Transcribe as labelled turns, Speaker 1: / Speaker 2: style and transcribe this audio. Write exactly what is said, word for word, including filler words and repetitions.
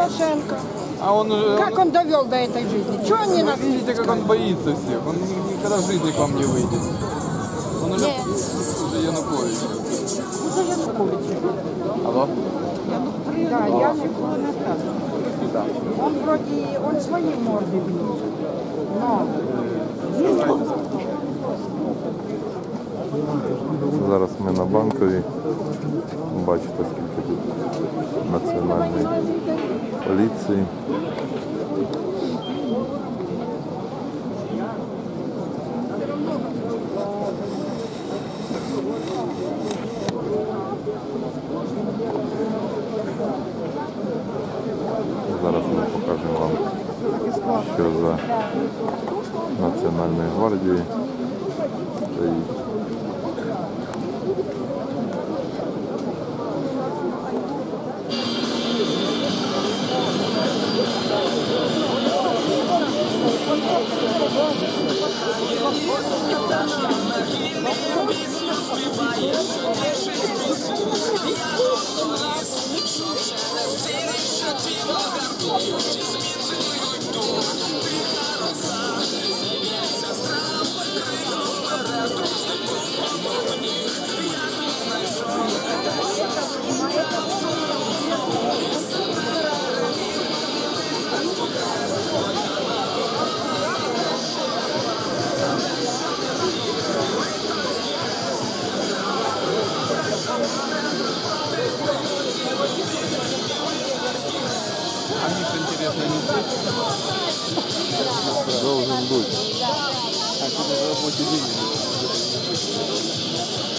Speaker 1: Порошенко.
Speaker 2: А он уже...
Speaker 1: Как он довел до этой жизни? Чего они нас...
Speaker 2: Вы видите, как он боится всех. Он никогда в жизни к вам не выйдет. Он уже
Speaker 1: Нет.
Speaker 2: за Янукович.
Speaker 1: За Януковича.
Speaker 2: Алло?
Speaker 1: Да, Янукович.
Speaker 2: Да.
Speaker 1: Он вроде, он свои морды бил. Но...
Speaker 3: Зараз ми на Банковій. Бачите, скільки тут національної поліції. Зараз ми покажемо вам, що за Національною гвардією стоїть.
Speaker 2: А Миша, интересно, не здесь?
Speaker 3: Должен быть.
Speaker 2: А что-то в работе денег.